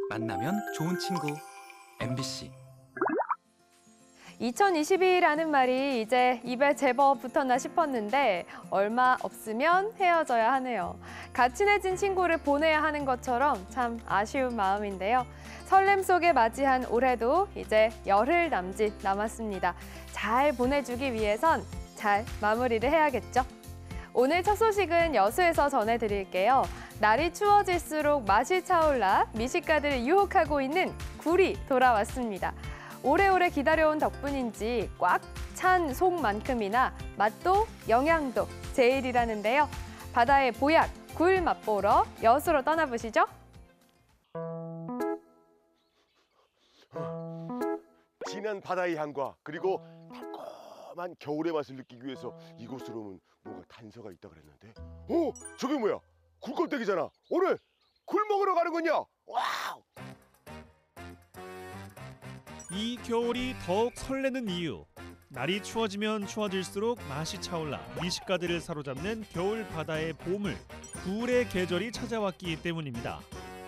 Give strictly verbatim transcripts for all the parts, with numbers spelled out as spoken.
만나면 좋은 친구 엠비씨. 이천이십이라는 말이 이제 입에 제법 붙었나 싶었는데 얼마 없으면 헤어져야 하네요. 같이 친해진 친구를 보내야 하는 것처럼 참 아쉬운 마음인데요. 설렘 속에 맞이한 올해도 이제 열흘 남짓 남았습니다. 잘 보내주기 위해선 잘 마무리를 해야겠죠. 오늘 첫 소식은 여수에서 전해드릴게요. 날이 추워질수록 맛이 차올라 미식가들을 유혹하고 있는 굴이 돌아왔습니다. 오래오래 기다려온 덕분인지 꽉 찬 속만큼이나 맛도 영양도 제일이라는데요. 바다의 보약, 굴 맛보러 여수로 떠나보시죠. 진한 바다의 향과 그리고 달콤한 겨울의 맛을 느끼기 위해서 이곳으로 오면 뭔가 단서가 있다 그랬는데, 어? 저게 뭐야? 굴껍데기잖아. 오늘 굴 먹으러 가는군요. 와우! 이 겨울이 더욱 설레는 이유. 날이 추워지면 추워질수록 맛이 차올라 미식가들을 사로잡는 겨울 바다의 보물, 굴의 계절이 찾아왔기 때문입니다.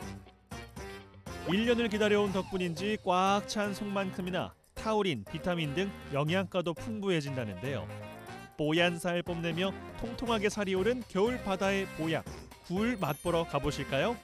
일 년을 기다려온 덕분인지 꽉 찬 속만큼이나 타우린, 비타민 등 영양가도 풍부해진다는데요. 뽀얀 살 뽐내며 통통하게 살이 오른 겨울 바다의 보약, 굴 맛보러 가보실까요?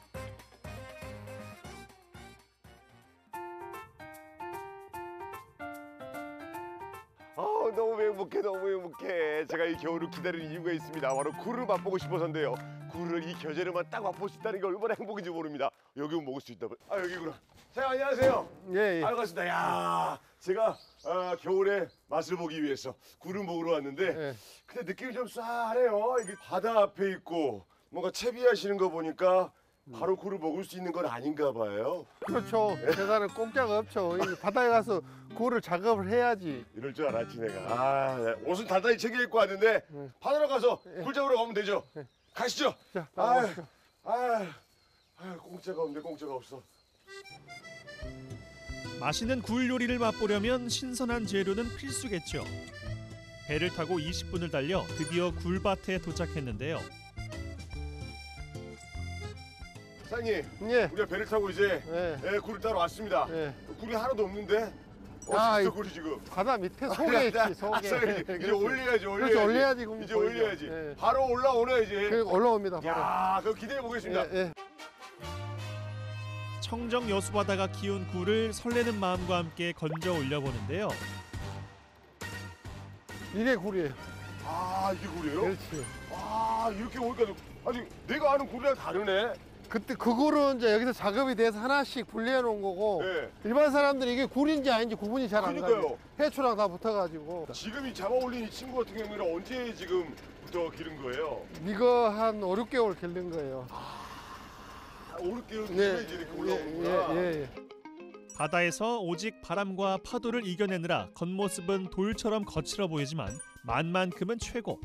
아, 너무 행복해, 너무 행복해. 제가 이 겨울을 기다리는 이유가 있습니다. 바로 굴을 맛보고 싶어서인데요. 굴을 이 계절에만 딱 맛볼 수 있다는 게 얼마나 행복인지 모릅니다. 여기 오면 먹을 수 있다. 아, 여기구나. 자, 안녕하세요. 예, 예. 아, 반갑습니다. 야, 제가 아, 겨울에 맛을 보기 위해서 굴을 먹으러 왔는데, 예. 근데 느낌이 좀 쌀해요. 이게 바다 앞에 있고 뭔가 채비하시는 거 보니까 바로 굴을 먹을 수 있는 건 아닌가 봐요. 그렇죠. 계산은 공짜가 없죠. 이 바다에 가서 굴을 작업을 해야지. 이럴 줄 알았지 내가. 아, 네. 옷은 단단히 챙겨 입고 왔는데 네. 바다로 가서 예. 굴 잡으러 가면 되죠. 네. 가시죠. 자, 아, 나가보시죠. 아, 아, 공짜가 없네. 공짜가 없어. 맛있는 굴 요리를 맛보려면 신선한 재료는 필수겠죠. 배를 타고 이십 분을 달려 드디어 굴밭에 도착했는데요. 사장님, 예. 우리가 배를 타고 이제 예. 예, 굴을 따러 왔습니다. 예. 굴이 하나도 없는데 아, 어디 있어 이- 굴이 지금? 바다 밑에 속에 있지, 아, 속에. 사장님, 이제 그렇지. 올려야지, 올려야지. 그렇지, 올려야지. 그럼 이제 보이죠. 올려야지. 예. 바로 올라오네 이제. 그 올라옵니다, 바로. 야, 그럼 기대해 보겠습니다. 예, 예. 청정 여수바다가 키운 굴을 설레는 마음과 함께 건져 올려보는데요. 이게 굴이에요. 아, 이게 굴이에요? 그렇지. 아, 이렇게 오니까 아니 내가 아는 굴이랑 다르네. 그때 그 굴은 이제 여기서 작업이 돼서 하나씩 분리해 놓은 거고, 네. 일반 사람들이 이게 굴인지 아닌지 구분이 잘 안 그러니까요. 가요. 해초랑 다 붙어가지고. 지금 이 잡아 올린 이 친구 같은 경우는 언제 지금부터 기른 거예요? 이거 한 오, 육 개월 길른 거예요. 아, 오르게 네. 네. 이제 이렇게 올라오는구나. 예, 예, 예. 바다에서 오직 바람과 파도를 이겨내느라 겉모습은 돌처럼 거칠어 보이지만 맛만큼은 최고.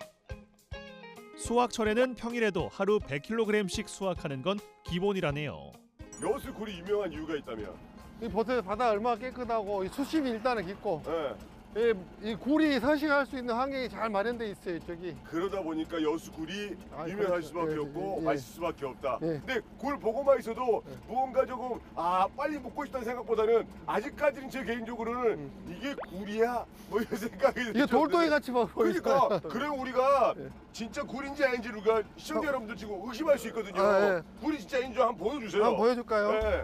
수확철에는 평일에도 하루 백 킬로그램씩 수확하는 건 기본이라네요. 여수 굴이 유명한 이유가 있다면? 이 보태 바다 얼마나 깨끗하고 이 수심이 일단은 깊고, 네. 이, 이 굴이 서식할 수 있는 환경이 잘 마련돼 있어요, 저기. 그러다 보니까 여수 굴이 아, 유명할 그렇죠. 수밖에 예, 없고 예. 맛있을 수밖에 없다. 예. 근데 굴 보고만 있어도 예. 무언가 조금 아 빨리 먹고 싶다는 생각보다는 아직까지는 제 개인적으로는 음. 이게 굴이야? 뭐 이런 생각이 이게 돌덩이 같이 막 보이니까. 그러니까 그럼 우리가 예. 진짜 굴인지 아닌지를 우리가 시청자 어. 여러분들 지금 의심할 수 있거든요. 아, 예. 굴이 진짜 아닌지 한번 보여주세요. 한번 보여줄까요? 네.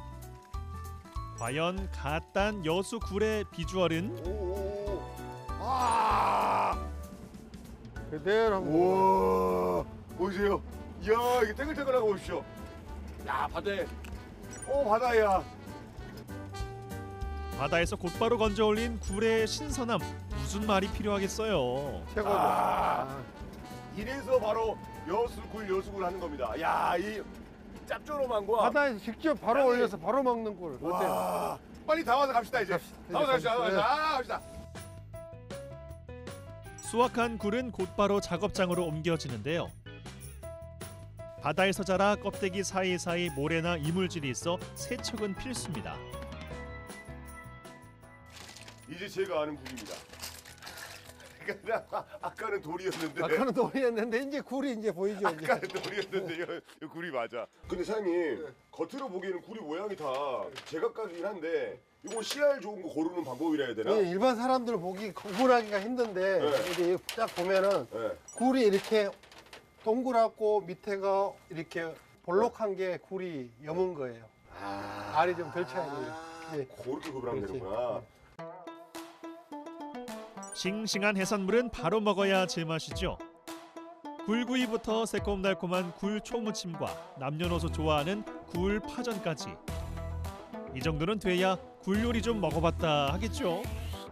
과연 갓단 여수 굴의 비주얼은? 오, 아, 그대로 한번. 우와, 보이세요? 이야, 이게 탱글탱글한 거 보십시오. 야, 바다에, 오, 바다야. 바다에서 곧바로 건져 올린 굴의 신선함, 무슨 말이 필요하겠어요. 최고죠. 아. 아. 이래서 바로 여수굴, 여수굴 하는 겁니다. 야, 이 짭조름함과. 바다에서 직접 바로 아니. 올려서 바로 먹는 굴. 어때요? 와, 빨리 다 와서 갑시다 이제. 갑시다. 다 와서 갑시다. 다 와서 네. 갑시다. 아, 갑시다. 수확한 굴은 곧바로 작업장으로 옮겨지는데요. 바다에서 자라 껍데기 사이사이 모래나 이물질이 있어 세척은 필수입니다. 이제 제가 아는 굴입니다. 그냥 아까는 돌이었는데. 아까는 돌이었는데 이제 굴이 이제 보이죠. 이제. 아까는 돌이었는데 이거, 이거 굴이 맞아. 근데 사장님 네. 겉으로 보기에는 굴이 모양이 다 제각각이긴 한데 이거 씨알 좋은 거 고르는 방법이라 해야 되나? 예, 일반 사람들은 보기 구분하기가 힘든데 네. 이제 딱 보면은 네. 굴이 이렇게 동그랗고 밑에가 이렇게 볼록한 게 굴이 여문 거예요. 아, 알이 좀 덜 차야 돼요. 예. 그렇게 구분하면 그렇지. 되는구나. 싱싱한 해산물은 바로 먹어야 제맛이죠. 굴구이부터 새콤달콤한 굴 초무침과 남녀노소 좋아하는 굴 파전까지. 이 정도는 돼야 굴 요리 좀 먹어봤다 하겠죠.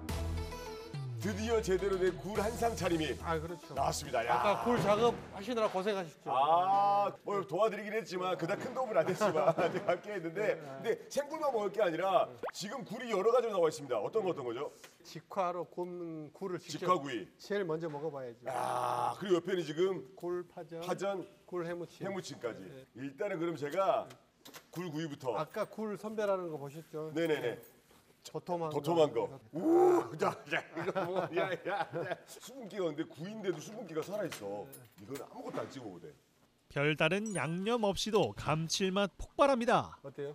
드디어 제대로 된 굴 한상 차림이 아 그렇죠. 나왔습니다. 야. 아까 굴 작업 하시느라 고생하셨죠. 아, 뭐 도와드리긴 했지만 그닥 큰 도움은 안 됐지만 제가 함께 했는데 근데 생굴만 먹을 게 아니라 지금 굴이 여러 가지로 나와 있습니다. 어떤 거 어떤 거죠? 직화로 굽는 굴을 직접 직화구이. 제일 먼저 먹어봐야죠. 아, 그리고 옆에는 지금 굴 파전, 파전, 굴 해무침. 해무침까지. 일단은 그럼 제가 굴구이부터. 아까 굴 선별하는 거 보셨죠? 네네네. 도톰한 도톰한 거. 우, 자, 자, 이거 뭐, 야, 야, 야. 수분기가 근데 구인데도 수분기가 살아 있어. 이건 아무것도 안 찍어도 돼. 별다른 양념 없이도 감칠맛 폭발합니다. 어때요?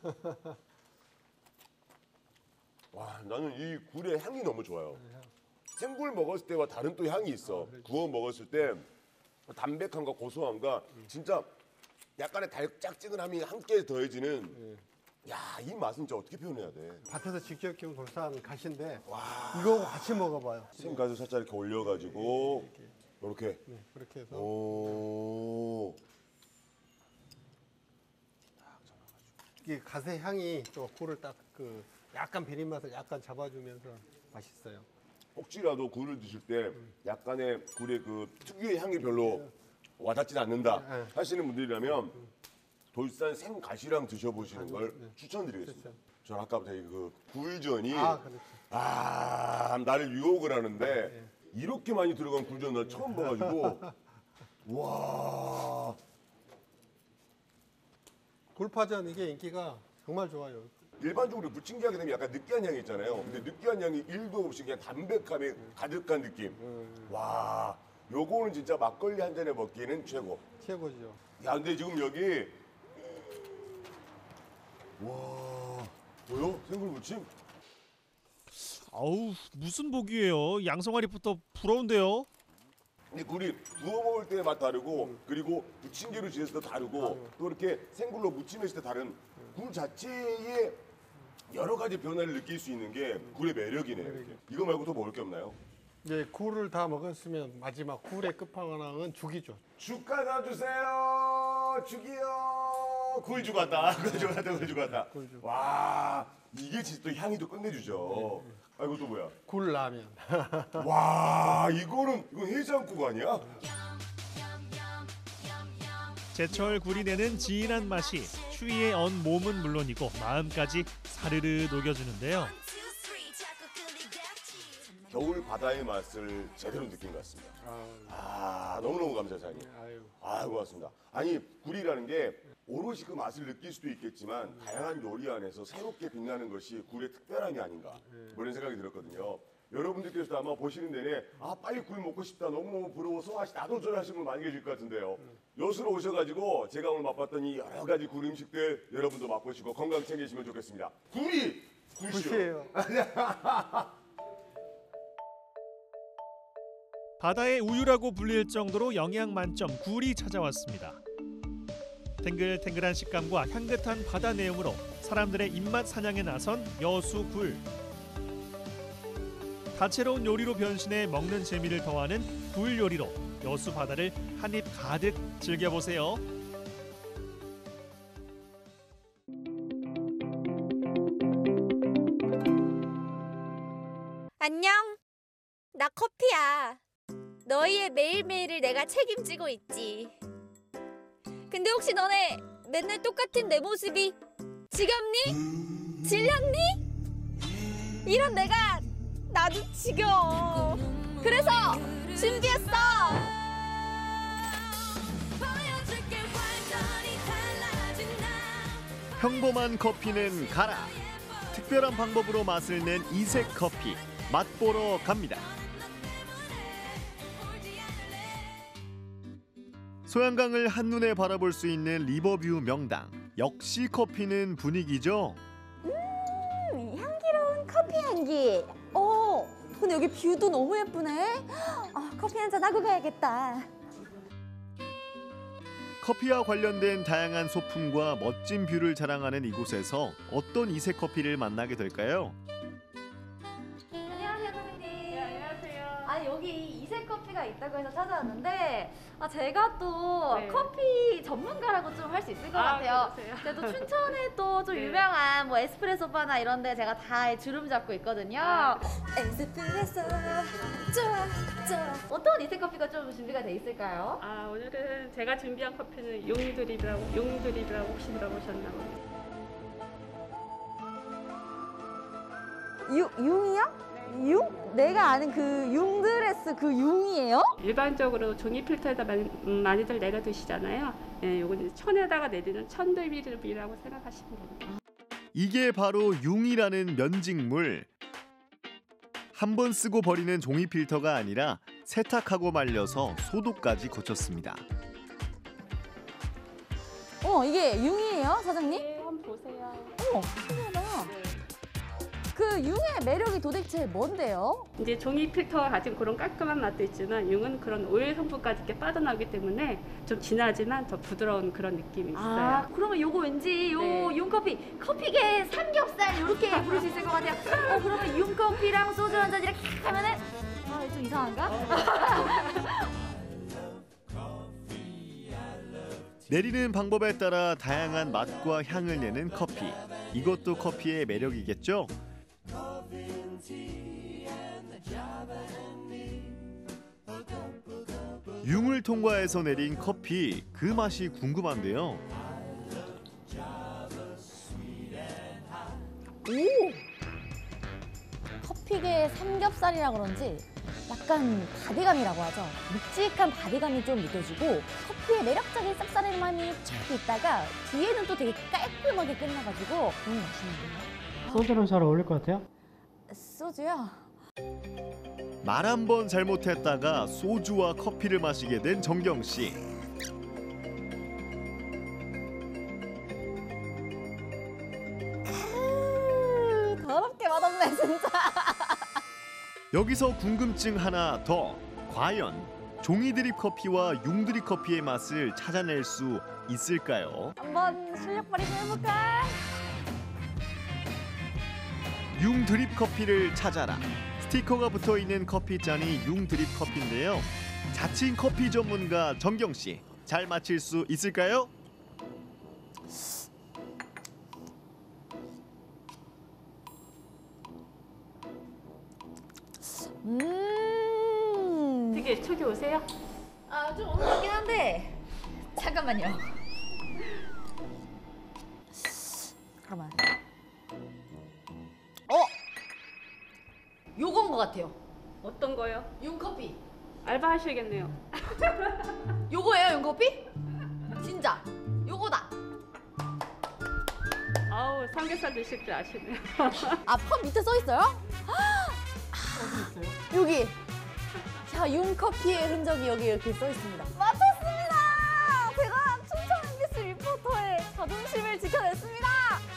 와, 나는 이 굴의 향이 너무 좋아요. 생굴 먹었을 때와 다른 또 향이 있어. 구워 먹었을 때 담백함과 고소함과 진짜 약간의 달짝지근함이 함께 더해지는. 야, 이 맛은 진짜 어떻게 표현해야 돼? 밭에서 직접 키운 돌산 가시인데 이거하고 같이 먹어봐요. 생가루 살짝 이렇게 올려가지고 이렇게. 네, 그렇게 해서 오. 이게 가세 향이 또 굴을 딱 그 약간 비린 맛을 약간 잡아주면서 맛있어요. 혹시라도 굴을 드실 때 약간의 굴의 그 특유의 향이 별로 와닿지 않는다 네. 하시는 분들이라면 돌산 생가시랑 드셔보시는 걸 추천드리겠습니다. 저는 아까부터 이 그 굴전이 아, 그렇죠. 아, 나를 유혹을 하는데 이렇게 많이 들어간 굴전 나 처음 봐가지고 와. 굴파전 이게 인기가 정말 좋아요. 일반적으로 부침개 하게 되면 약간 느끼한 향이 있잖아요. 근데 느끼한 향이 일도 없이 그냥 담백함이 가득한 느낌. 와, 요거는 진짜 막걸리 한 잔에 먹기에는 최고. 최고죠. 야, 근데 지금 여기 와, 뭐요? 생굴 무침? 아우 무슨 복이에요. 양송아리부터 부러운데요. 근데 굴이 구워 먹을 때의 맛 다르고 그리고 부침개로 지냈을 때 다르고 또 이렇게 생굴로 무침했을 때 다른 굴 자체의 여러 가지 변화를 느낄 수 있는 게 굴의 매력이네요. 이렇게. 이거 말고 또 먹을 게 없나요? 이제 굴을 다 먹었으면 마지막 굴의 끝판왕은 죽이죠. 죽 갖다 주세요. 죽이요. 굴 주고 왔다. 굴 주고 왔다. 굴 주고 왔다. 굴 주고. 와, 이게 진짜 또 향이 또 끝내주죠. 아, 이거 또 뭐야? 굴라면. 와, 이거는 이거 해장국 아니야? 제철 굴이 내는 진한 맛이 추위에 언 몸은 물론이고 마음까지 사르르 녹여주는데요. 겨울 바다의 맛을 제대로 느낀 것 같습니다. 아, 너무너무 감사해요, 사장님. 아유. 아, 고맙습니다. 아니, 굴이라는 게 오롯이 그 맛을 느낄 수도 있겠지만 다양한 요리 안에서 새롭게 빛나는 것이 굴의 특별함이 아닌가 뭐 이런 생각이 들었거든요. 여러분들께서도 아마 보시는 내내 아, 빨리 굴 먹고 싶다, 너무너무 부러워서 맛이 나도 줘야 하시는 분 많이 계실 것 같은데요. 여수로 오셔가지고 제가 오늘 맛봤던 이 여러 가지 굴 음식들 여러분도 맛보시고 건강 챙기시면 좋겠습니다. 굴이 굴이요. 굿이에요. 바다의 우유라고 불릴 정도로 영양 만점 굴이 찾아왔습니다. 탱글탱글한 식감과 향긋한 바다 내음으로 사람들의 입맛 사냥에 나선 여수 굴. 다채로운 요리로 변신해 먹는 재미를 더하는 굴 요리로 여수 바다를 한입 가득 즐겨보세요. 안녕. 나 커피야. 너희의 매일매일을 내가 책임지고 있지. 근데 혹시 너네 맨날 똑같은 내 모습이 지겹니? 질렸니? 이런 내가 나도 지겨워. 그래서 준비했어. 평범한 커피는 가라. 특별한 방법으로 맛을 낸 이색 커피 맛보러 갑니다. 소양강을 한눈에 바라볼 수 있는 리버뷰 명당. 역시 커피는 분위기죠. 음, 향기로운 커피 향기. 어, 근데 여기 뷰도 너무 예쁘네. 아, 커피 한잔 하고 가야겠다. 커피와 관련된 다양한 소품과 멋진 뷰를 자랑하는 이곳에서 어떤 이색 커피를 만나게 될까요? 안녕하세요, 선생님. 네, 안녕하세요. 아, 여기 이색 커피가 있다고 해서 찾아왔는데 아, 제가 또 네. 커피 전문가라고 좀 할 수 있을 것 아, 같아요. 그러세요? 제가 또 춘천에 또 좀 네. 유명한 뭐 에스프레소 바나 이런 데 제가 다 주름 잡고 있거든요. 아. 에스프레소 좋아, 좋아. 어떤 이색 커피가 좀 준비가 돼 있을까요? 아, 오늘은 제가 준비한 커피는 용드립이라고, 용드립이라고 혹시 들어보셨나 봐요. 유, 융이요? 융? 내가 아는 그 융드레스 그 융이에요? 일반적으로 종이 필터에다 많이, 음, 많이들 내려 두시잖아요. 예, 요건 천에다가 내리는 천드립이라고 생각하시면 됩니다. 이게 바로 융이라는 면직물. 한 번 쓰고 버리는 종이 필터가 아니라 세탁하고 말려서 소독까지 거쳤습니다. 어, 이게 융이에요, 사장님? 네, 한번 보세요. 어머, 신기하다. 그 융의 매력이 도대체 뭔데요? 이제 종이 필터가 가진 그런 깔끔한 맛도 있지만 융은 그런 오일 성분까지 이렇게 빠져나오기 때문에 좀 진하지만 더 부드러운 그런 느낌이 있어요. 아, 그러면 요거 왠지 요 네. 융커피, 커피계 삼겹살 이렇게 부를 수 있을 것 같아요. 어, 그러면 융커피랑 소주 한 잔 이렇게 하면은 아, 좀 이상한가? 내리는 방법에 따라 다양한 맛과 향을 내는 커피. 이것도 커피의 매력이겠죠? 융을 통과해서 내린 커피, 그 맛이 궁금한데요. 오! 커피계 삼겹살이라 그런지 약간 바디감이라고 하죠. 묵직한 바디감이 좀 느껴지고 커피의 매력적인 쌉싸름함이 쫙 있다가 뒤에는 또 되게 깔끔하게 끝나가지고 너무 맛있는데요. 소주랑 잘 어울릴 것 같아요? 소주요? 말 한 번 잘못했다가 소주와 커피를 마시게 된 정경 씨. 크, 더럽게 맛없네 진짜. 여기서 궁금증 하나 더. 과연 종이 드립 커피와 융 드립 커피의 맛을 찾아낼 수 있을까요? 한번 실력 발휘 좀 해볼까? 융 드립 커피를 찾아라. 스티커가 붙어 있는 커피 잔이 융 드립 커피인데요. 자칭 커피 전문가 정경 씨, 잘 맞힐 수 있을까요? 음. 되게 촉이 오세요? 아, 좀 오는 것 같긴 한데. 잠깐만요. 잠깐만. 어? 요건 것 같아요. 어떤 거요? 융커피. 알바 하셔야겠네요. 요거예요, 융커피? 진짜. 요거다. 아우, 삼겹살 드실 줄 아시네요. 아, 펌 밑에 써 있어요? 어디 있어요? 여기. 자, 융커피의 흔적이 여기 이렇게 써 있습니다. 맞췄습니다! 제가 춘천 엠비씨 리포터의 자존심을 지켜냈습니다!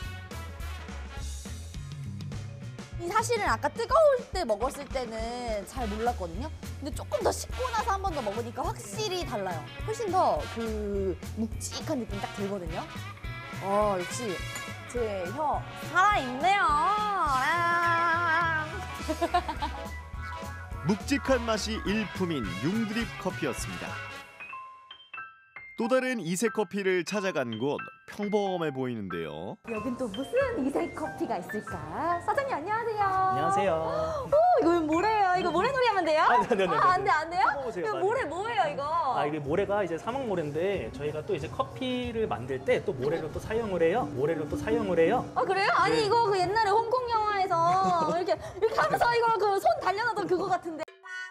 이 사실은 아까 뜨거울 때 먹었을 때는 잘 몰랐거든요. 근데 조금 더 식고 나서 한 번 더 먹으니까 확실히 달라요. 훨씬 더 그 묵직한 느낌 딱 들거든요. 어, 역시 제 혀 살아있네요. 아. 묵직한 맛이 일품인 융 드립 커피였습니다. 또 다른 이색 커피를 찾아간 곳, 평범해 보이는데요. 여긴 또 무슨 이색 커피가 있을까? 사장님 안녕하세요. 안녕하세요. 오, 이거 모래예요. 이거 모래놀이 하면 돼요? 아, 네네네. 아, 안 돼, 안 돼요? 뽑아보세요, 이거 빨리. 모래 뭐예요, 이거? 아, 이게 모래가 이제 사막모래인데 저희가 또 이제 커피를 만들 때 또 모래로 또 사용을 해요. 모래로 또 사용을 해요. 아, 그래요? 아니, 네. 이거 그 옛날에 홍콩 영화에서 이렇게 이렇게 하면서 이거 그 손 달려나던 그거 같은데.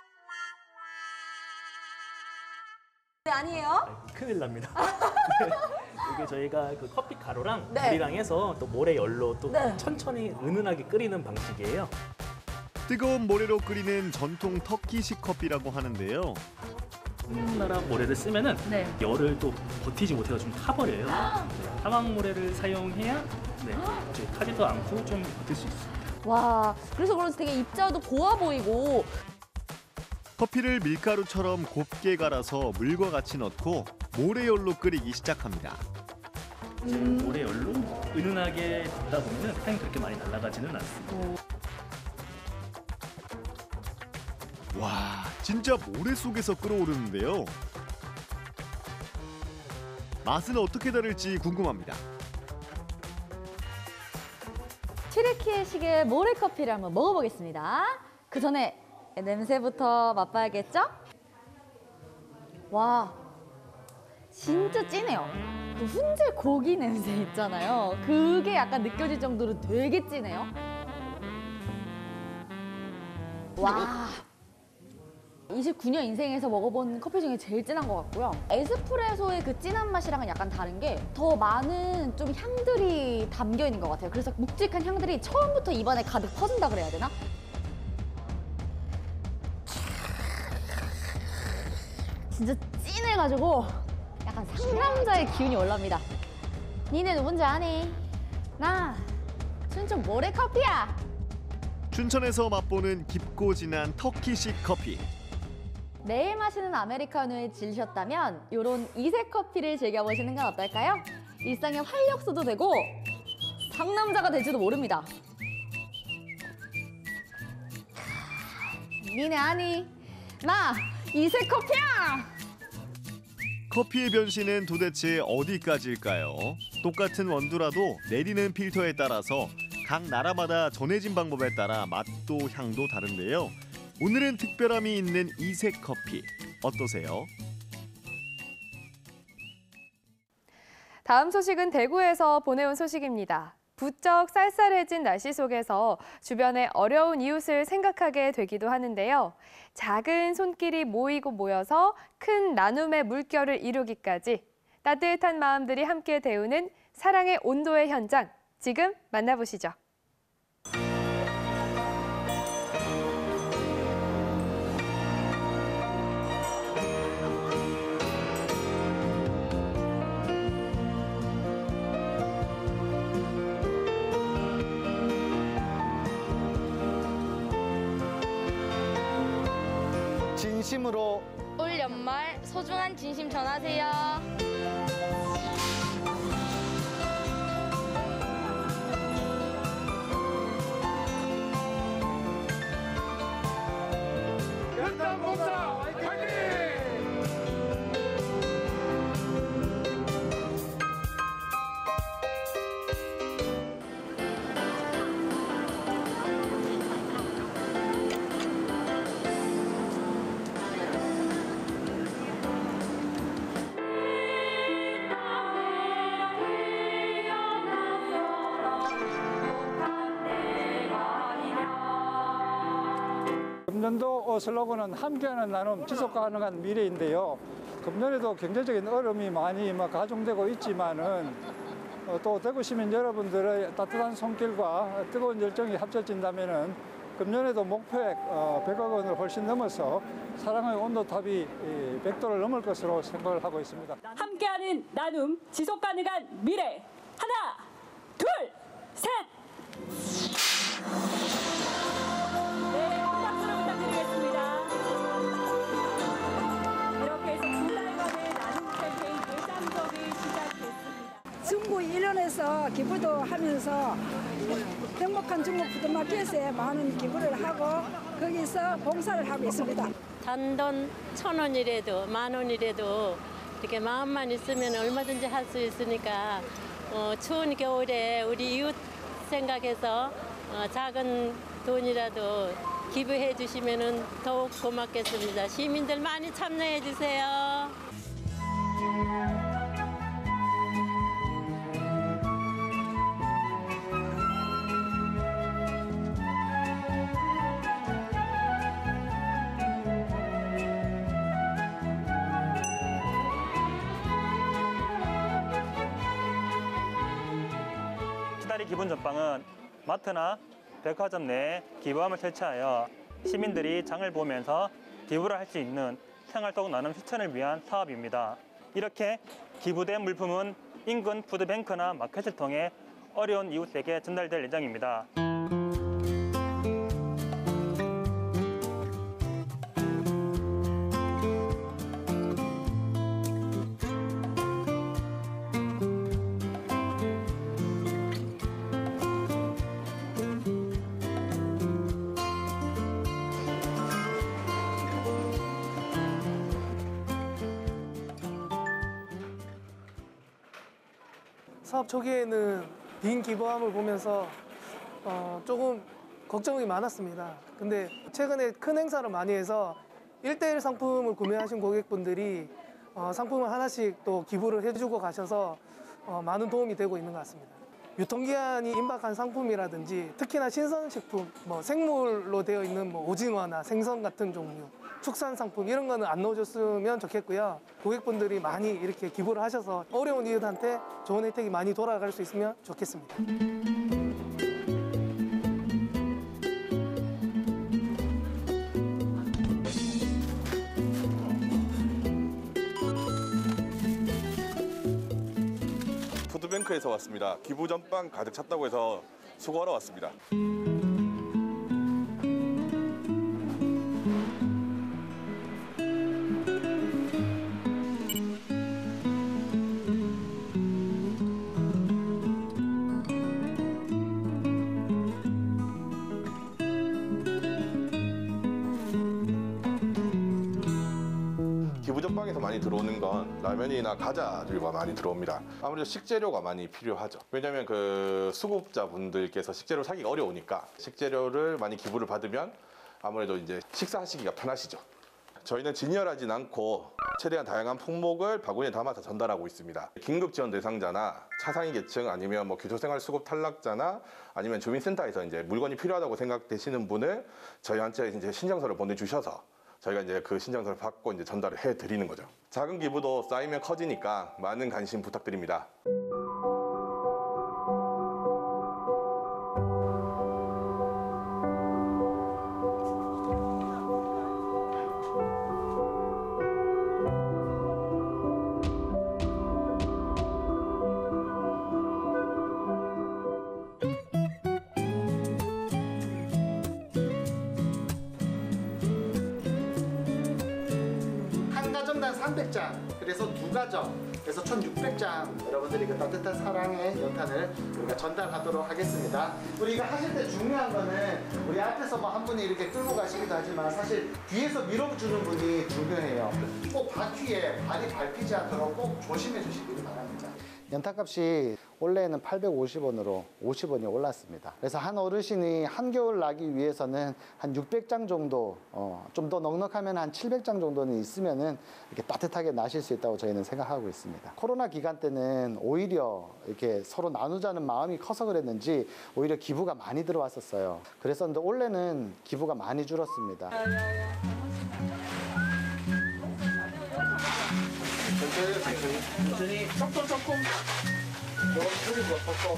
네, 아니에요? 아, 큰일 납니다. 네. 이게 저희가 그 커피 가루랑 네. 물이랑 해서 또 모래 열로 또 네. 천천히 은은하게 끓이는 방식이에요. 뜨거운 모래로 끓이는 전통 터키식 커피라고 하는데요. 우리나라 모래를 쓰면은 네. 열을 또 버티지 못해서 좀 타버려요. 네, 타왕 모래를 사용해야 네, 이제 타지도 않고 좀 버틸 수 있습니다. 와, 그래서 그런지 되게 입자도 고와 보이고. 커피를 밀가루처럼 곱게 갈아서 물과 같이 넣고 모래열로 끓이기 시작합니다. 이제 모래열로 은은하게 굽다 보면은 향이 그렇게 많이 날아가지는 않습니다. 와, 진짜 모래 속에서 끓어오르는데요. 맛은 어떻게 다를지 궁금합니다. 튀르키예식의 모래커피를 한번 먹어보겠습니다. 그 전에 냄새부터 맛봐야겠죠? 와, 진짜 진해요. 그 훈제 고기 냄새 있잖아요. 그게 약간 느껴질 정도로 되게 진해요. 와, 이십구 년 인생에서 먹어본 커피 중에 제일 진한 것 같고요. 에스프레소의 그 진한 맛이랑은 약간 다른 게 더 많은 좀 향들이 담겨 있는 것 같아요. 그래서 묵직한 향들이 처음부터 입안에 가득 퍼진다 그래야 되나? 진짜 찐해가지고 약간 상남자의 기운이 올라옵니다. 니네 누군지 아니? 나 춘천 모래커피야. 춘천에서 맛보는 깊고 진한 터키식 커피. 매일 마시는 아메리카노에 질리셨다면 이런 이색 커피를 즐겨보시는 건 어떨까요? 일상의 활력소도 되고 상남자가 될지도 모릅니다. 니네 아니? 나 이색 커피야! 커피의 변신은 도대체 어디까지일까요? 똑같은 원두라도 내리는 필터에 따라서 각 나라마다 전해진 방법에 따라 맛도 향도 다른데요. 오늘은 특별함이 있는 이색 커피 어떠세요? 다음 소식은 대구에서 보내온 소식입니다. 부쩍 쌀쌀해진 날씨 속에서 주변의 어려운 이웃을 생각하게 되기도 하는데요. 작은 손길이 모이고 모여서 큰 나눔의 물결을 이루기까지 따뜻한 마음들이 함께 데우는 사랑의 온도의 현장, 지금 만나보시죠. 진심으로 올 연말 소중한 진심 전하세요. 연탄봉사 화이팅! 금년도 슬로건은 함께하는 나눔 지속 가능한 미래인데요. 금년에도 경제적인 어려움이 많이 가중되고 있지만은 또 대구 시민 여러분들의 따뜻한 손길과 뜨거운 열정이 합쳐진다면은 금년에도 목표액 백억 원을 훨씬 넘어서 사랑의 온도탑이 백도를 넘을 것으로 생각을 하고 있습니다. 함께하는 나눔 지속 가능한 미래. 하나, 둘, 셋. 네, 박수로 부탁드리겠습니다. 이렇게 해서 두 달간의 나눔 캠페인 예상적이 시작됐습니다. 중구 일원에서 기부도 하면서 행복한 중국 푸드마켓에 많은 기부를 하고 거기서 봉사를 하고 있습니다. 단돈 천 원이라도 만 원이라도 이렇게 마음만 있으면 얼마든지 할 수 있으니까 어, 추운 겨울에 우리 이웃 생각해서 어, 작은 돈이라도 기부해 주시면 더욱 고맙겠습니다. 시민들 많이 참여해 주세요. 수다리 기분 전방은 마트나 백화점 내에 기부함을 설치하여 시민들이 장을 보면서 기부를 할 수 있는 생활 속 나눔 실천을 위한 사업입니다. 이렇게 기부된 물품은 인근 푸드뱅크나 마켓을 통해 어려운 이웃에게 전달될 예정입니다. 사업 초기에는 빈 기부함을 보면서 어, 조금 걱정이 많았습니다. 근데 최근에 큰 행사를 많이 해서 일대일 상품을 구매하신 고객분들이 어, 상품을 하나씩 또 기부를 해주고 가셔서 어, 많은 도움이 되고 있는 것 같습니다. 유통기한이 임박한 상품이라든지 특히나 신선식품, 뭐 생물로 되어 있는 뭐 오징어나 생선 같은 종류, 축산 상품 이런 거는 안 넣어줬으면 좋겠고요. 고객분들이 많이 이렇게 기부를 하셔서 어려운 이웃한테 좋은 혜택이 많이 돌아갈 수 있으면 좋겠습니다. 푸드뱅크에서 왔습니다. 기부 전방 가득 찼다고 해서 수고하러 왔습니다. 기부전방에서 많이 들어오는 건 라면이나 과자류가 많이 들어옵니다. 아무래도 식재료가 많이 필요하죠. 왜냐하면 그 수급자분들께서 식재료 사기가 어려우니까 식재료를 많이 기부를 받으면 아무래도 이제 식사하시기가 편하시죠. 저희는 진열하진 않고 최대한 다양한 품목을 바구니에 담아서 전달하고 있습니다. 긴급 지원 대상자나 차상위 계층 아니면 뭐 기초생활 수급 탈락자나 아니면 주민센터에서 이제 물건이 필요하다고 생각되시는 분을 저희한테 이제 신청서를 보내주셔서 저희가 이제 그 신청서를 받고 이제 전달을 해드리는 거죠. 작은 기부도 쌓이면 커지니까 많은 관심 부탁드립니다. 삼백 장, 그래서 두 가정, 그래서 천육백 장 여러분들이 그 따뜻한 사랑의 연탄을 우리가 전달하도록 하겠습니다. 우리 이거 하실 때 중요한 거는 우리 앞에서 뭐 한 분이 이렇게 끌고 가시기도 하지만 사실 뒤에서 밀어주는 분이 중요해요. 꼭 바퀴에 발이 밟히지 않도록 꼭 조심해 주시기 바랍니다. 연탄값이 원래는 팔백오십 원으로 오십 원이 올랐습니다. 그래서 한 어르신이 한겨울 나기 위해서는 한 육백 장 정도, 어, 좀 더 넉넉하면 한 칠백 장 정도는 있으면은 이렇게 따뜻하게 나실 수 있다고 저희는 생각하고 있습니다. 코로나 기간 때는 오히려 이렇게 서로 나누자는 마음이 커서 그랬는지 오히려 기부가 많이 들어왔었어요. 그랬었는데 올해는 기부가 많이 줄었습니다. 천천히, 천천히, 천천히, 조금, 조금. 조금 줄이고, 걷고.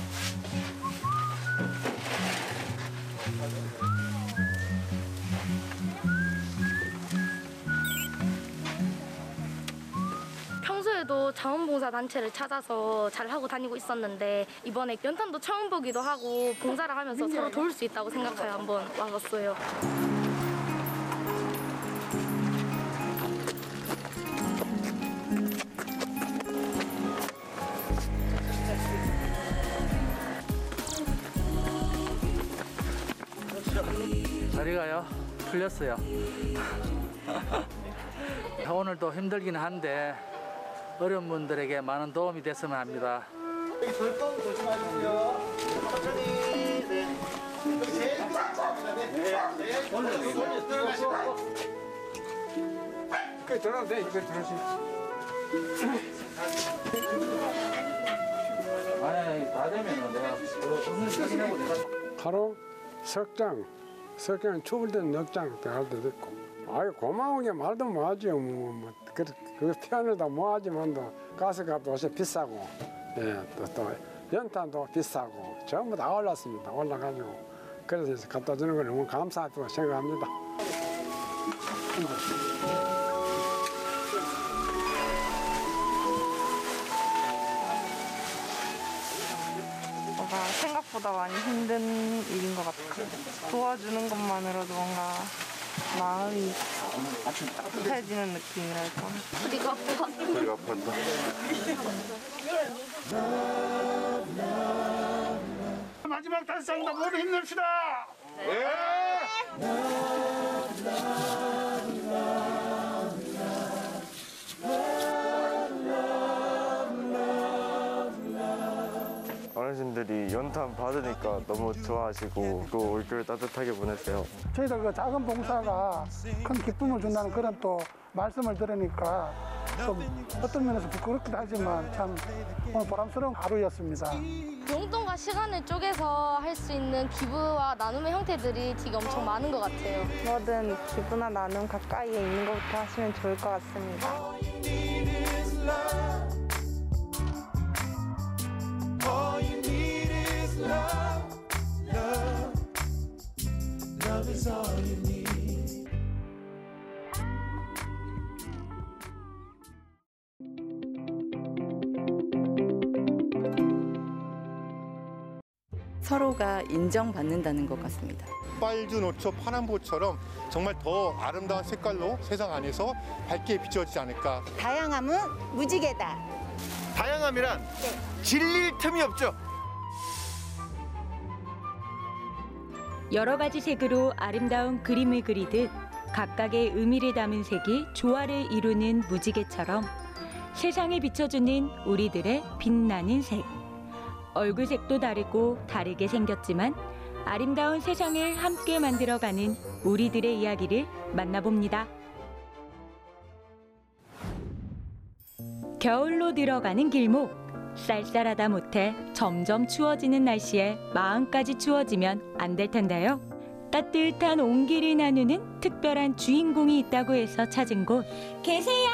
평소에도 자원봉사 단체를 찾아서 잘 하고 다니고 있었는데 이번에 연탄도 처음 보기도 하고 봉사를 하면서 서로 도울 수 있다고 생각하여 한번 와봤어요. 다리가요 풀렸어요. 오늘도 힘들긴 한데 어려운 분들에게 많은 도움이 됐으면 합니다. 여기 돌덩 조심하시고요. 천천히. 네. 여기 제일 큰 차입니다. 네. 네. 올려, 올려, 들어가시고. 그 들어도 돼. 이거 들어오시. 아니, 다 되면은 내가 오늘 확인하고 내가 하루 석 장, 석 장 추울 때는 넉 장 들어갈 때도 있고. 아유 고마운 게 말도 뭐하죠. 뭐, 뭐 그, 그 표현을도 뭐하지만도 가스값도 어제 비싸고, 예, 또, 또 연탄도 비싸고 전부 다 올랐습니다. 올라가지고 그래서 갖다 주는 걸 너무 감사하다고 생각합니다. 생각보다 많이 힘든 일인 것 같아요. 도와주는 것만으로도 뭔가 마음이 따뜻해지는 느낌이랄까. 우리가 아파. 우리가 아팠다. 마지막 다시 장다 모두 힘냅시다. 네. 어르신들이 연탄 받으니까 너무 좋아하시고 또 올겨울 따뜻하게 보냈어요. 저희들 그 작은 봉사가 큰 기쁨을 준다는 그런 또 말씀을 들으니까 좀 어떤 면에서 부끄럽기도 하지만 참 오늘 보람스러운 하루였습니다. 용돈과 시간을 쪼개서 할 수 있는 기부와 나눔의 형태들이 되게 엄청 많은 것 같아요. 뭐든 기부나 나눔 가까이에 있는 것부터 하시면 좋을 것 같습니다. 서로가 인정받는다는 것 같습니다. 빨주노초 파남보처럼 정말 더 아름다운 색깔로 세상 안에서 밝게 비춰지지 않을까. 다양함은 무지개다. 다양함이란 네. 질릴 틈이 없죠. 여러 가지 색으로 아름다운 그림을 그리듯 각각의 의미를 담은 색이 조화를 이루는 무지개처럼 세상에 비춰주는 우리들의 빛나는 색. 얼굴색도 다르고 다르게 생겼지만 아름다운 세상을 함께 만들어가는 우리들의 이야기를 만나봅니다. 겨울로 들어가는 길목. 쌀쌀하다 못해 점점 추워지는 날씨에 마음까지 추워지면 안 될 텐데요. 따뜻한 온기를 나누는 특별한 주인공이 있다고 해서 찾은 곳. 계세요.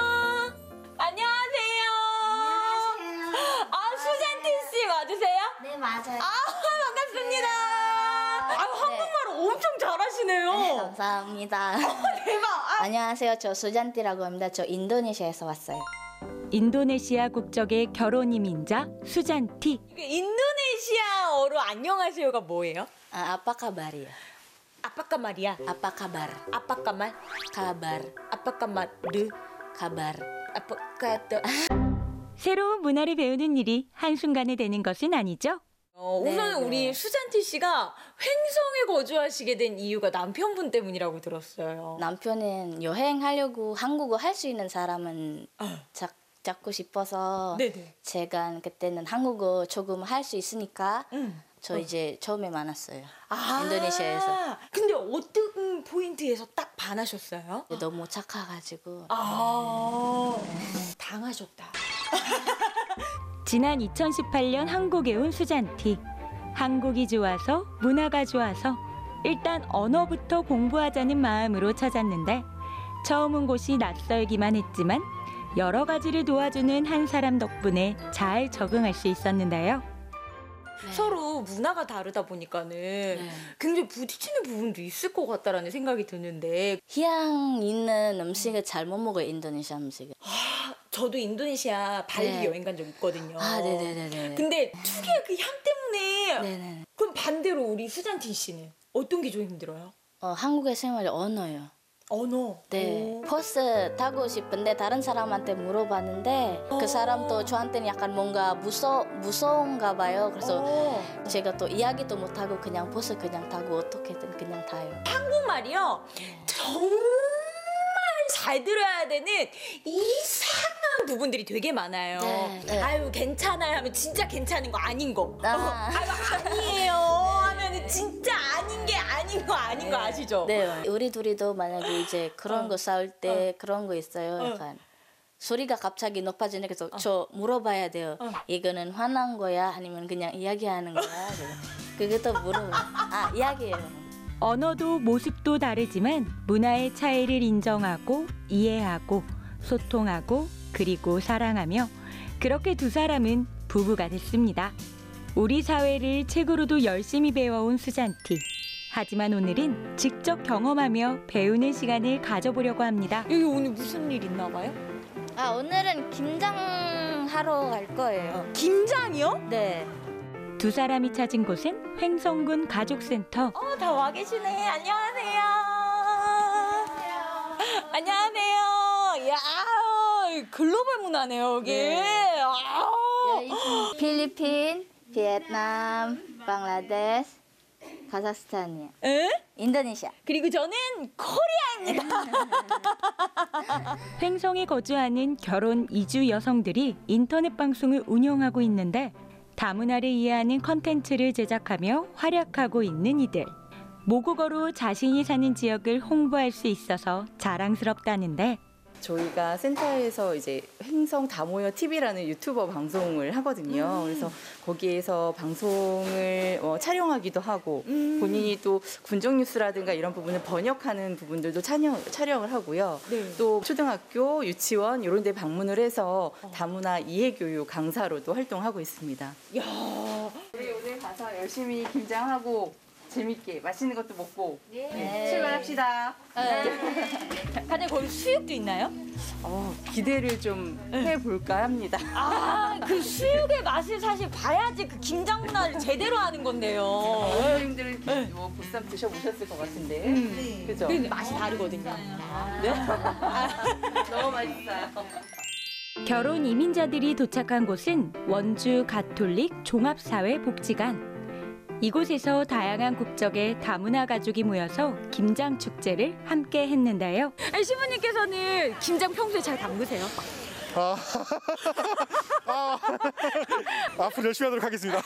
안녕하세요. 안녕하세요. 아, 수잔티 씨 맞으세요? 네, 맞아요. 아, 반갑습니다. 아, 한국말 엄청 잘하시네요. 네, 감사합니다. 대박. 아. 안녕하세요. 저 수잔티라고 합니다. 저 인도네시아에서 왔어요. 인도네시아 국적의 결혼 이민자 수잔티. 인도네시아어로 안녕하세요가 뭐예요? 아, 아빠 카바리요. 아빠 까말이야. 아빠 카bar. 아빠 까말. 카bar. 아빠 까말르. 카bar. 아빠 까또. 새로운 문화를 배우는 일이 한순간에 되는 것은 아니죠. 어, 우선 네, 우리 네. 수잔티 씨가 횡성에 거주하시게 된 이유가 남편분 때문이라고 들었어요. 남편은 여행하려고 한국어 할 수 있는 사람은 자, 잡고 싶어서 네네. 제가 그때는 한국어 조금 할 수 있으니까 음. 저 이제 처음에 만났어요. 아, 인도네시아에서. 근데 어떤 포인트에서 딱 반하셨어요? 너무 착해가지고. 아, 당하셨다. 지난 이천십팔 년 한국에 온 수잔티. 한국이 좋아서 문화가 좋아서 일단 언어부터 공부하자는 마음으로 찾았는데 처음 온 곳이 낯설기만 했지만 여러 가지를 도와주는 한 사람 덕분에 잘 적응할 수 있었는데요. 네. 서로 문화가 다르다 보니까는 네. 굉장히 부딪히는 부분도 있을 것 같다라는 생각이 드는데 향 있는 음식을 잘 못 먹어요, 인도네시아 음식을. 아, 저도 인도네시아 발리 네. 여행 간 적 있거든요. 아, 네네네네. 근데 특유의 그 향 때문에 네네. 그럼 반대로 우리 수잔티 씨는 어떤 게 좀 힘들어요? 어, 한국의 생활이 언어요. 언어? 네. 버스 타고 싶은데 다른 사람한테 물어봤는데 그 사람도 저한테는 약간 뭔가 무서, 무서운가 봐요. 그래서 오. 제가 또 이야기도 못하고 그냥 버스 그냥 타고 어떻게든 그냥 타요. 한국말이요? 정말 잘 들어야 되는 이상한 부분들이 되게 많아요. 네, 네. 아유 괜찮아요 하면 진짜 괜찮은 거 아닌 거. 아. 어, 아유 아니에요 하면 진짜 아닌 게 아닌 거 아닌 네. 거 아시죠? 네. 우리 둘이도 만약에 이제 그런 어. 거 싸울 때 어. 그런 거 있어요. 어. 약간 소리가 갑자기 높아지는 그래서 어. 저 물어봐야 돼요. 어. 이거는 화난 거야 아니면 그냥 이야기하는 거야? 그것도 물어봐. 아 이야기해요. 언어도 모습도 다르지만 문화의 차이를 인정하고 이해하고 소통하고 그리고 사랑하며 그렇게 두 사람은 부부가 됐습니다. 우리 사회를 책으로도 열심히 배워온 수잔티. 하지만 오늘은 직접 경험하며 배우는 시간을 가져보려고 합니다. 여기 오늘 무슨 일 있나 봐요? 아 오늘은 김장하러 갈 거예요. 김장이요? 네. 두 사람이 찾은 곳은 횡성군 가족센터. 어, 다 와 계시네. 안녕하세요. 안녕하세요. 야, 글로벌 문화네요, 여기. 네. 아우. 필리핀, 베트남, 방글라데시, 카자흐스탄이요. 에? 인도네시아. 그리고 저는 코리아입니다. 횡성에 거주하는 결혼 이주 여성들이 인터넷 방송을 운영하고 있는데 다문화를 이해하는 컨텐츠를 제작하며 활약하고 있는 이들. 모국어로 자신이 사는 지역을 홍보할 수 있어서 자랑스럽다는데 저희가 센터에서 이제 횡성 다모여 티비라는 유튜버 방송을 하거든요. 음. 그래서 거기에서 방송을 어, 촬영하기도 하고 음. 본인이 또 군정 뉴스라든가 이런 부분을 번역하는 부분들도 촬영, 촬영을 하고요. 네. 또 초등학교, 유치원 이런 데 방문을 해서 다문화 이해교육 강사로도 활동하고 있습니다. 야. 우리 오늘 가서 열심히 김장하고 재밌게 맛있는 것도 먹고 네. 네, 출발합시다. 네. 다들 거기 수육도 있나요? 어, 기대를 좀 해볼까 합니다. 아, 그 수육의 맛을 사실 봐야지 그 김장 문화를 제대로 하는 건데요. 어머님들 뭐 보쌈 드셔보셨을 것 같은데. 음. 그죠? 근데 맛이 다르거든요. 네? 너무 맛있어요. 결혼 이민자들이 도착한 곳은 원주 가톨릭 종합사회복지관. 이곳에서 다양한 국적의 다문화 가족이 모여서 김장 축제를 함께 했는데요. 아니, 시부님께서는 김장 평소에 잘 담그세요? 아, 아, 앞으로 열심히 하도록 하겠습니다.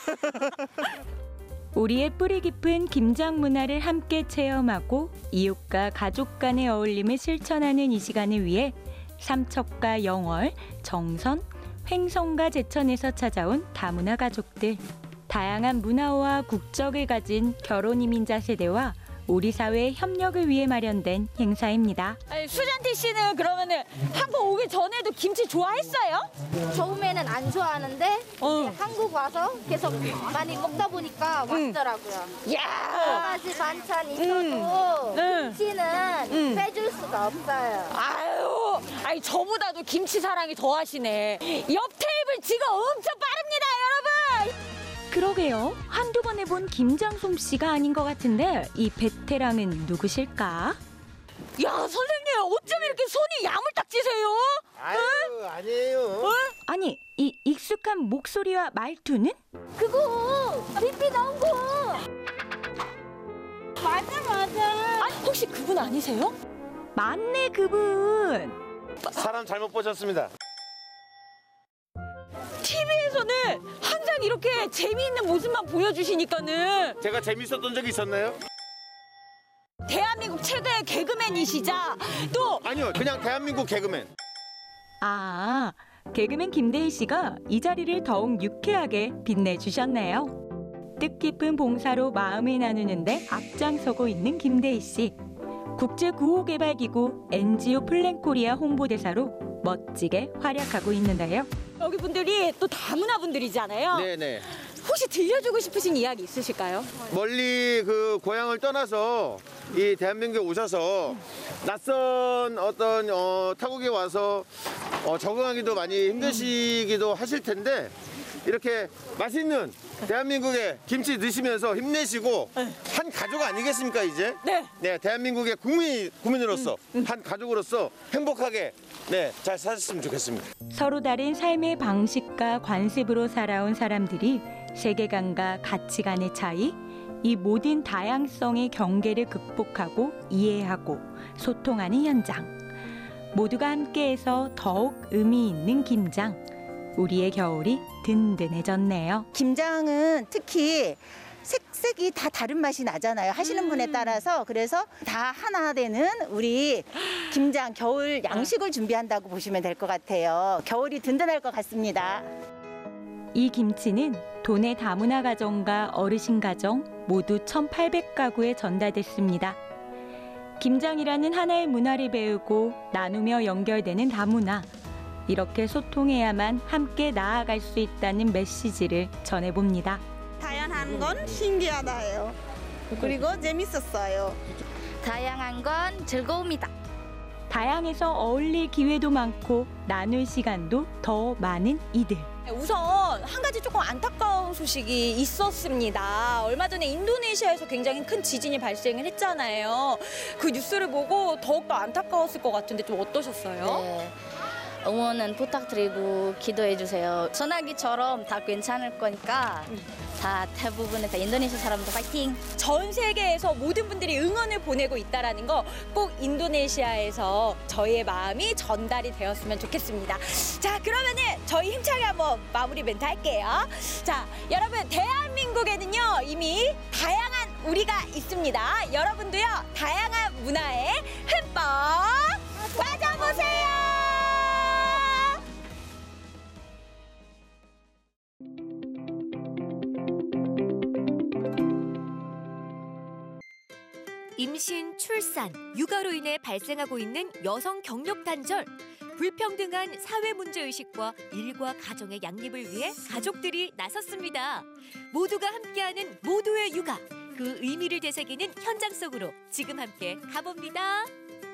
우리의 뿌리 깊은 김장 문화를 함께 체험하고 이웃과 가족 간의 어울림을 실천하는 이 시간을 위해 삼척과 영월, 정선, 횡성과 제천에서 찾아온 다문화 가족들. 다양한 문화와 국적을 가진 결혼 이민자 세대와 우리 사회의 협력을 위해 마련된 행사입니다. 아니, 수잔티 씨는 그러면은 한국 오기 전에도 김치 좋아했어요? 처음에는 안 좋아하는데 어. 한국 와서 계속 많이 먹다 보니까 맛있더라고요. 야. 여러 가지 반찬 있어도 음. 김치는 음. 빼줄 수가 없어요. 아유, 아니 저보다도 김치 사랑이 더 하시네. 옆 테이블 지금 엄청 빠릅니다, 여러분. 그러게요. 한두 번 해본 김장 솜씨가 아닌 것 같은데 이 베테랑은 누구실까? 야, 선생님 어쩜 이렇게 손이 야물딱지세요? 아유, 응? 아니에요. 응? 아니, 이 익숙한 목소리와 말투는? 그거 비비 나온 거. 맞아 맞아. 아, 혹시 그분 아니세요? 맞네, 그분. 사람 잘못 보셨습니다. 티비에서는 항상 이렇게 재미있는 모습만 보여주시니까는 제가 재밌었던 적이 있었나요? 대한민국 최대의 개그맨이시자 또 아니요, 그냥 대한민국 개그맨. 아, 개그맨 김대희 씨가 이 자리를 더욱 유쾌하게 빛내주셨네요. 뜻깊은 봉사로 마음을 나누는데 앞장서고 있는 김대희 씨. 국제구호개발기구 엔지오 플랜코리아 홍보대사로 멋지게 활약하고 있는데요. 여기 분들이 또 다문화 분들이잖아요. 네네. 혹시 들려주고 싶으신 이야기 있으실까요? 멀리 그 고향을 떠나서 이 대한민국에 오셔서 낯선 어떤 어, 타국에 와서 어, 적응하기도 많이 힘드시기도 하실 텐데 이렇게 맛있는 대한민국의 김치 드시면서 힘내시고 한 가족 아니겠습니까 이제? 네. 네, 대한민국의 국민 국민으로서 한 가족으로서 행복하게 네, 잘 사셨으면 좋겠습니다. 서로 다른 삶의 방식과 관습으로 살아온 사람들이 세계관과 가치관의 차이, 이 모든 다양성의 경계를 극복하고 이해하고 소통하는 현장. 모두가 함께해서 더욱 의미 있는 김장. 우리의 겨울이 든든해졌네요. 김장은 특히 색색이 다 다른 맛이 나잖아요. 하시는 분에 따라서. 그래서 다 하나 되는 우리 김장 겨울 양식을 준비한다고 보시면 될 것 같아요. 겨울이 든든할 것 같습니다. 이 김치는 도내 다문화 가정과 어르신 가정 모두 천팔백 가구에 전달됐습니다. 김장이라는 하나의 문화를 배우고 나누며 연결되는 다문화. 이렇게 소통해야만 함께 나아갈 수 있다는 메시지를 전해봅니다. 다양한 건 신기하다요. 그리고 재밌었어요. 다양한 건 즐거움이다. 다양해서 어울릴 기회도 많고 나눌 시간도 더 많은 이들. 우선 그러면 한 가지 조금 안타까운 소식이 있었습니다. 얼마 전에 인도네시아에서 굉장히 큰 지진이 발생을 했잖아요. 그 뉴스를 보고 더욱더 안타까웠을 것 같은데 좀 어떠셨어요? 네. 응원은 부탁드리고 기도해 주세요. 전화기처럼 다 괜찮을 거니까 다 대부분의 다 인도네시아 사람들 파이팅! 전 세계에서 모든 분들이 응원을 보내고 있다는 거 꼭 인도네시아에서 저희의 마음이 전달이 되었으면 좋겠습니다. 자, 그러면은 저희 힘차게 한번 마무리 멘트 할게요. 자, 여러분 대한민국에는요 이미 다양한 우리가 있습니다. 여러분도요 다양한 문화에 흠뻑 빠져보세요. 임신, 출산, 육아로 인해 발생하고 있는 여성 경력 단절, 불평등한 사회 문제 의식과 일과 가정의 양립을 위해 가족들이 나섰습니다. 모두가 함께하는 모두의 육아, 그 의미를 되새기는 현장 속으로 지금 함께 가봅니다.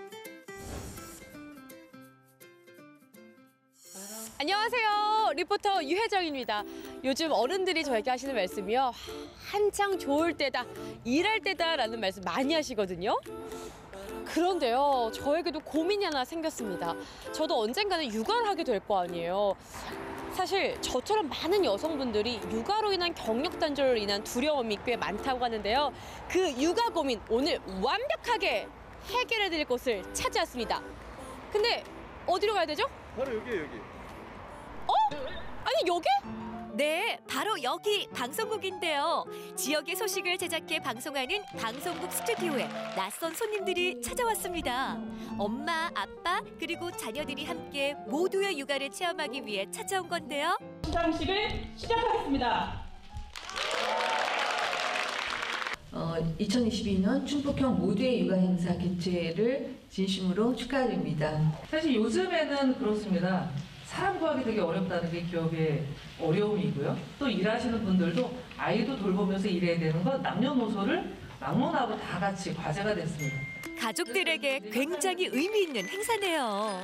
안녕하세요. 리포터 유혜정입니다. 요즘 어른들이 저에게 하시는 말씀이요. 한창 좋을 때다, 일할 때다라는 말씀 많이 하시거든요. 그런데요, 저에게도 고민이 하나 생겼습니다. 저도 언젠가는 육아를 하게 될 거 아니에요. 사실 저처럼 많은 여성분들이 육아로 인한 경력 단절로 인한 두려움이 꽤 많다고 하는데요. 그 육아 고민 오늘 완벽하게 해결해 드릴 곳을 찾아왔습니다. 근데 어디로 가야 되죠? 바로 여기에요, 여기. 어? 아니 여기? 네, 바로 여기 방송국인데요. 지역의 소식을 제작해 방송하는 방송국 스튜디오에 낯선 손님들이 찾아왔습니다. 엄마, 아빠, 그리고 자녀들이 함께 모두의 육아를 체험하기 위해 찾아온 건데요. 시상식을 시작하겠습니다. 어, 이천이십이 년 충북형 모두의 육아 행사 개최를 진심으로 축하드립니다. 사실 요즘에는 그렇습니다. 사람 구하기 되게 어렵다는 게 기업의 어려움이고요. 또 일하시는 분들도 아이도 돌보면서 일해야 되는 건 남녀노소를 막론하고 다 같이 과제가 됐습니다. 가족들에게 굉장히 의미 있는 행사네요.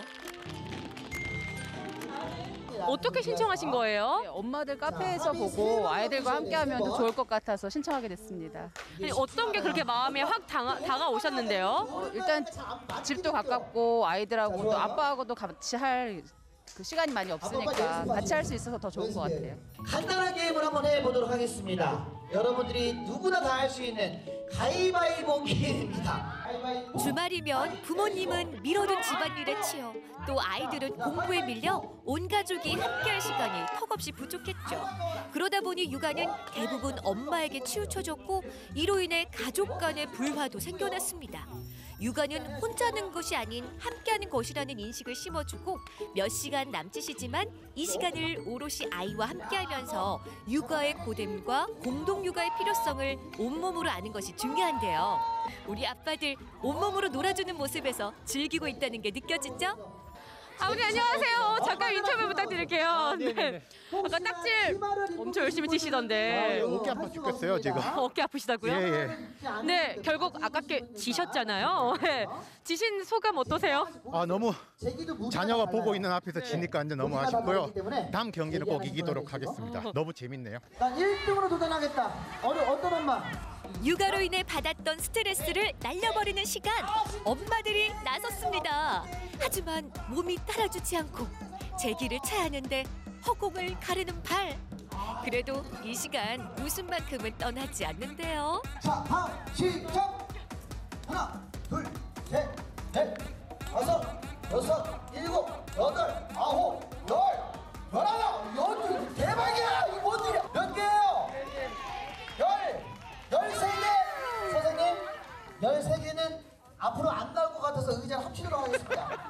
어떻게 신청하신 거예요? 네, 엄마들 카페에서 보고 아이들과 함께하면 더 좋을 것 같아서 신청하게 됐습니다. 아니, 어떤 게 그렇게 마음에 확 다가, 다가오셨는데요? 어, 일단 집도 가깝고 아이들하고 또 아빠하고도 같이 할 그 시간이 많이 없으니까 같이 할 수 있어서 더 좋은 것 같아요. 간단한 게임을 한번 해보도록 하겠습니다. 여러분들이 누구나 다 할 수 있는 가위바위보 게임입니다. 가위바위보. 주말이면 부모님은 미뤄둔 집안일에 치여 또 아이들은 공부에 밀려 온 가족이 함께할 시간이 턱없이 부족했죠. 그러다 보니 육아는 대부분 엄마에게 치우쳐졌고 이로 인해 가족 간의 불화도 생겨났습니다. 육아는 혼자 하는 것이 아닌 함께하는 것이라는 인식을 심어주고 몇 시간 남짓이지만 이 시간을 오롯이 아이와 함께하면서 육아의 고됨과 공동 육아의 필요성을 온몸으로 아는 것이 중요한데요. 우리 아빠들 온몸으로 놀아주는 모습에서 즐기고 있다는 게 느껴지죠? 아버님 안녕하세요. 잠깐 인터뷰 부탁드릴게요. 네. 아까 딱질 엄청 열심히 치시던데. 아, 어깨 아파 죽겠어요, 지금. 어깨 아프시다고요? 예, 예. 네, 결국 아깝게 지셨잖아요. 네. 지신 소감 어떠세요? 아, 너무 자녀가 보고 있는 앞에서 지니까 이제 너무 아쉽고요. 다음 경기는 꼭 이기도록 하겠습니다. 너무 재밌네요. 난 일 등으로 도전하겠다. 어느 어떤 엄마? 육아로 인해 받았던 스트레스를 날려버리는 시간, 엄마들이 나섰습니다. 하지만 몸이 따라주지 않고 제 길을 쳐야 하는데 허공을 가르는 발. 그래도 이 시간 웃음만큼은 떠나지 않는데요. 자, 다음 시작. 하나, 둘, 셋, 넷, 다섯, 여섯, 일곱, 여덟, 아홉, 열, 열하나, 열둘. 대박이야. 이거 뭔 일이야? 몇 개예요? 열, 열세 개. 선생님, 열세 개는 앞으로 안 나올 것 같아서 의자를 합치도록 하겠습니다.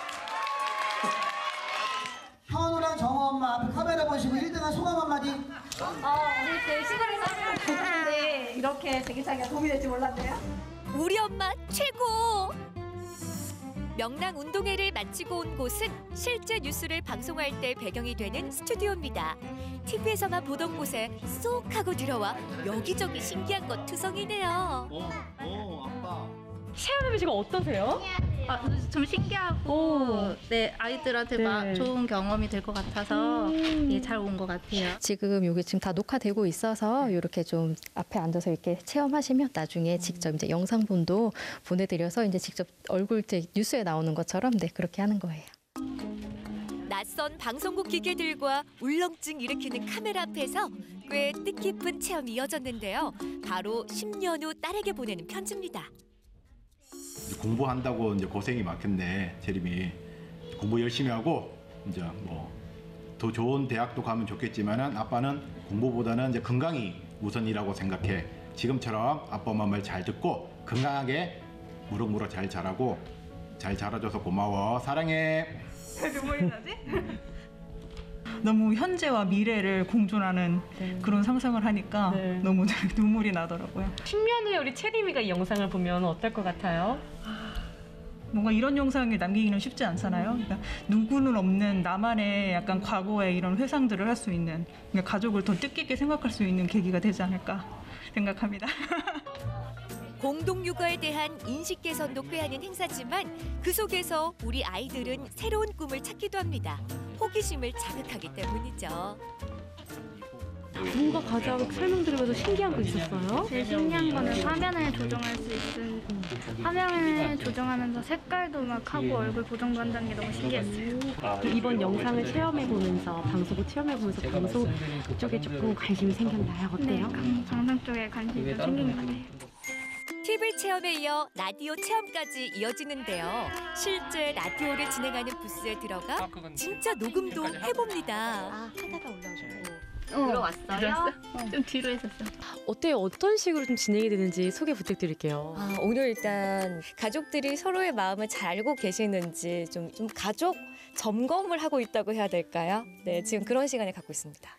현우랑 정호 엄마 앞에 카메라 보시고 일 등한 소감 한마디. 어, 어릴 때 시골에 쌌으면 좋겠는데 이렇게 대기차기가 도움이 될지 몰랐네요. 우리 엄마 최고! 명랑 운동회를 마치고 온 곳은 실제 뉴스를 방송할 때 배경이 되는 스튜디오입니다. 티비에서만 보던 곳에 쏙 하고 들어와 여기저기 신기한 것 투성이네요. 오, 오, 아빠. 시험해보시고 어떠세요? 아, 좀 신기하고 네 아이들한테 네. 막 좋은 경험이 될 것 같아서 음. 예, 잘 온 것 같아요. 지금 여기 지금 다 녹화되고 있어서 이렇게 좀 앞에 앉아서 이렇게 체험하시면 나중에 직접 이제 영상본도 보내드려서 이제 직접 얼굴 이제 뉴스에 나오는 것처럼 네 그렇게 하는 거예요. 낯선 방송국 기계들과 울렁증 일으키는 카메라 앞에서 꽤 뜻깊은 체험이 이어졌는데요. 바로 십 년 후 딸에게 보내는 편지입니다. 공부한다고 이제 고생이 많겠네, 재림이. 공부 열심히 하고 이제 뭐 더 좋은 대학도 가면 좋겠지만은 아빠는 공부보다는 이제 건강이 우선이라고 생각해. 지금처럼 아빠 엄마 말 잘 듣고 건강하게 무럭무럭 잘 자라고 잘 자라줘서 고마워. 사랑해. 눈물이 나지? 너무 현재와 미래를 공존하는 네. 그런 상상을 하니까 네. 너무 눈물이 나더라고요. 십 년 후에 우리 채림이가 이 영상을 보면 어떨 것 같아요? 뭔가 이런 영상을 남기기는 쉽지 않잖아요. 그러니까 누구는 없는 나만의 약간 과거의 이런 회상들을 할 수 있는, 그러니까 가족을 더 뜻깊게 생각할 수 있는 계기가 되지 않을까 생각합니다. 공동육아에 대한 인식 개선도 꾀하는 행사지만 그 속에서 우리 아이들은 새로운 꿈을 찾기도 합니다. 호기심을 자극하기 때문이죠. 뭔가 가장 설명드리면서 신기한 거 있었어요? 제일 신기한 거는 화면을 조정할 수 있는 화면을 조정하면서 색깔도 막 하고 얼굴 보정도 한다는 게 너무 신기했어요. 이번 영상을 체험해보면서 방송을 체험해보면서 방송 쪽에 조금 관심이 생겼나요? 어때요? 네, 방송 쪽에 관심이 좀 생긴 것 같아요. 티비 체험에 이어 라디오 체험까지 이어지는데요. 실제 라디오를 진행하는 부스에 들어가 진짜 녹음도 해봅니다. 아, 하다가 올라오셨고. 들어왔어요? 어. 좀 뒤로 했었어. 어때요? 어떤 식으로 좀 진행이 되는지 소개 부탁드릴게요. 아, 오늘 일단 가족들이 서로의 마음을 잘 알고 계시는지 좀, 좀 가족 점검을 하고 있다고 해야 될까요? 네, 지금 그런 시간을 갖고 있습니다.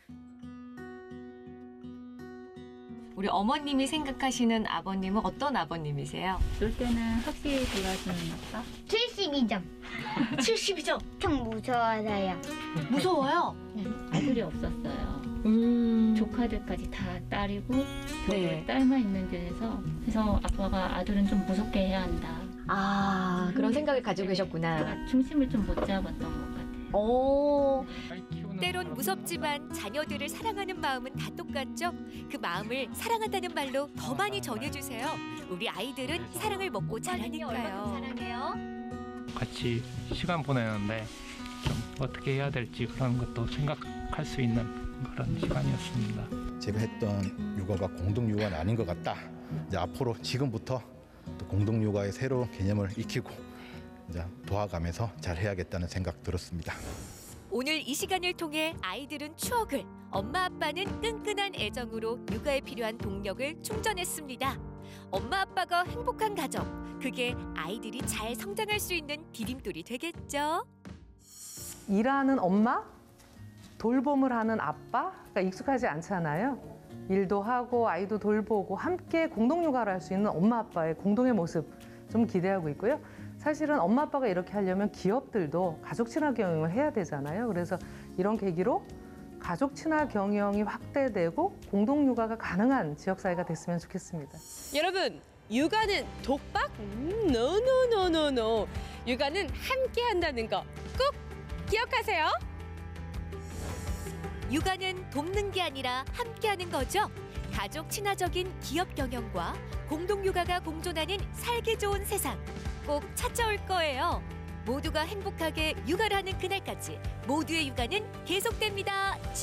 우리 어머님이 생각하시는 아버님은 어떤 아버님이세요? 놀 때는 확실히 돌아주는 아빠. 칠십이 점. 칠십이 점. 좀 무서워요. 무서워요? 네, 아들이 없었어요. 음. 조카들까지 다 딸이고 저도 네. 딸만 있는 데서 그래서 아빠가 아들은 좀 무섭게 해야 한다. 아, 그런 생각을 가지고 계셨구나. 제가 중심을 좀 못 잡았던 것 같아요. 오. 때론 무섭지만 자녀들을 사랑하는 마음은 다 똑같죠? 그 마음을 사랑한다는 말로 더 많이 전해주세요. 우리 아이들은 사랑을 먹고 자라니까요. 사랑해요. 같이 시간 보내는데 좀 어떻게 해야 될지 그런 것도 생각할 수 있는 그런 시간이었습니다. 제가 했던 육아가 공동육아는 아닌 것 같다. 이제 앞으로 지금부터 또 공동육아의 새로운 개념을 익히고 이제 도와가면서 잘 해야겠다는 생각 들었습니다. 오늘 이 시간을 통해 아이들은 추억을, 엄마 아빠는 끈끈한 애정으로 육아에 필요한 동력을 충전했습니다. 엄마 아빠가 행복한 가정, 그게 아이들이 잘 성장할 수 있는 디딤돌이 되겠죠? 일하는 엄마, 돌봄을 하는 아빠가 익숙하지 않잖아요. 일도 하고 아이도 돌보고 함께 공동육아를 할 수 있는 엄마 아빠의 공동의 모습 좀 기대하고 있고요. 사실은 엄마 아빠가 이렇게 하려면 기업들도 가족 친화 경영을 해야 되잖아요. 그래서 이런 계기로 가족 친화 경영이 확대되고 공동육아가 가능한 지역사회가 됐으면 좋겠습니다. 여러분, 육아는 독박? 음, 노노노노노. 육아는 함께 한다는 거 꼭 기억하세요. 육아는 돕는 게 아니라 함께하는 거죠. 가족 친화적인 기업 경영과 공동육아가 공존하는 살기 좋은 세상 꼭 찾아올 거예요. 모두가 행복하게 육아를 하는 그날까지 모두의 육아는 계속됩니다. 쭉!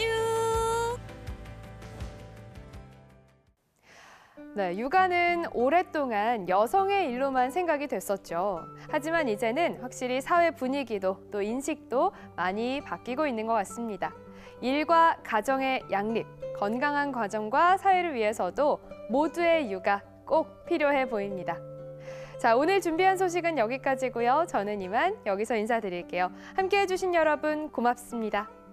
네, 육아는 오랫동안 여성의 일로만 생각이 됐었죠. 하지만 이제는 확실히 사회 분위기도 또 인식도 많이 바뀌고 있는 것 같습니다. 일과 가정의 양립, 건강한 가정과 사회를 위해서도 모두의 육아 꼭 필요해 보입니다. 자, 오늘 준비한 소식은 여기까지고요. 저는 이만 여기서 인사드릴게요. 함께해 주신 여러분 고맙습니다.